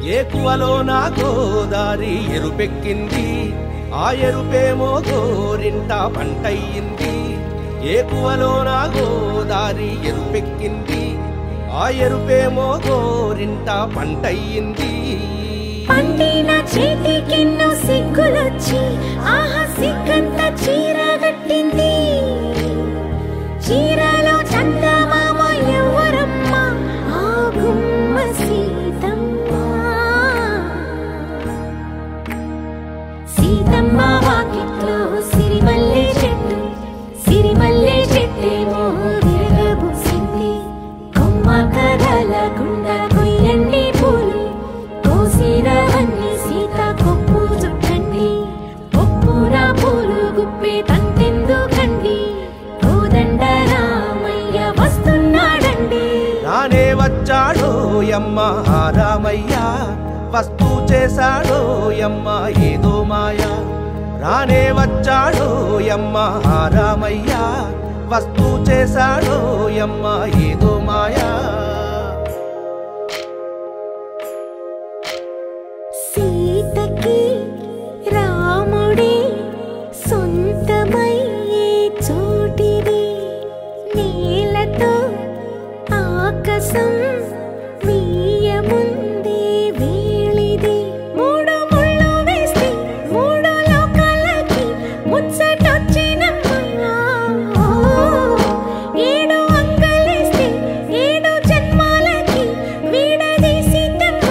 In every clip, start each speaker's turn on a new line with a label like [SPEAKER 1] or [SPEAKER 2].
[SPEAKER 1] ఏకువలో నా గోదారి ఎరుపెక్కింది, ఆ ఎరుపేమో గోరింట పంటయ్యింది. ఏకువలో నా గోదారి ఎరుపెక్కింది, ఆ ఎరుపేమో గోరింట పంటయ్యింది.
[SPEAKER 2] పండిన చేతికెన్నో సిగ్గులొచ్చి ఆహా సిగ్గంత చీర కట్టింది. చీరలో చందమామ ఎవరమ్మ, ఆ గుమ్మ సీతమ్మ. సీతమ్మ వాకిట్లో సిరిమల్లె చెట్టు, సిరిమల్లె చెట్టేమో విరగబూసింది. కొమ్మ కదలకుండా కొయ్యండి పూలు, కోసిరవన్నీ సీత కొప్పు చుట్టండి. ఒప్పున పూలు గుప్పే తంతెందుకండి, కోదండ రామయ్య వస్తున్నాడండి.
[SPEAKER 1] రానే వచ్చాడో యమ్మ రామయ్య, వస్తూ చేశాడో యమ్మ ఏదో మాయా. రానే వచ్చాడో యమ్మ రామయ్య, వస్తూ చేశాడో యమ్మ ఏదో మాయా.
[SPEAKER 2] సీతకి రాముడే సొంతమయ్యే చోటిది, నేలతో ఆకాశం వీయముందే వేళిది. మూడు ముళ్ళు వేస్తే మూడు లోకాలకి ముచ్చటొచ్చినమ్మా. ఏడు అంగలేస్తే ఏడు జన్మాలకి వీడదీసిద్దమ్మా.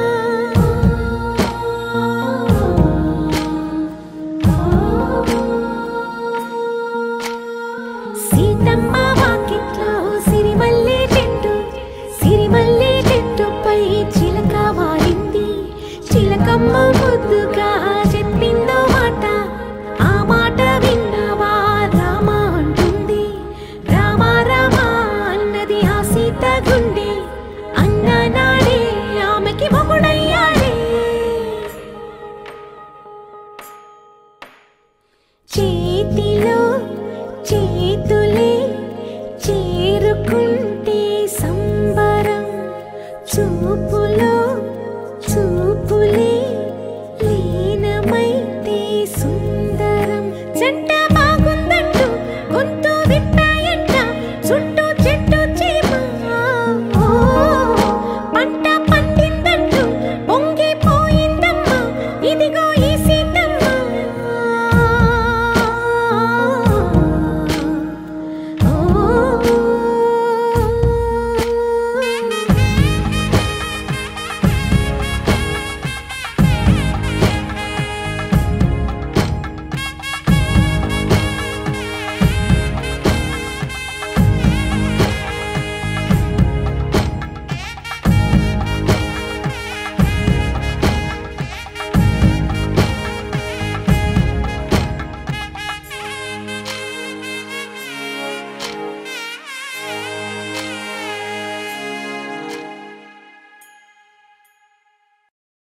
[SPEAKER 2] సీతమ్మ వాకిట్లో సిరిమల్లె చెట్టు, సిరిమల్లె చెట్టుపై చిలక వాలింది. చిలకమ్మ ముద్దుగా చెప్పిందో మాట, ఆ మాట విన్నవా రామ అంటుంది. రామ రామ అన్నది ఆ సీత గుండె, అన్న నాడే ఆమెకి మొగుడయ్యాడే. చేతిలో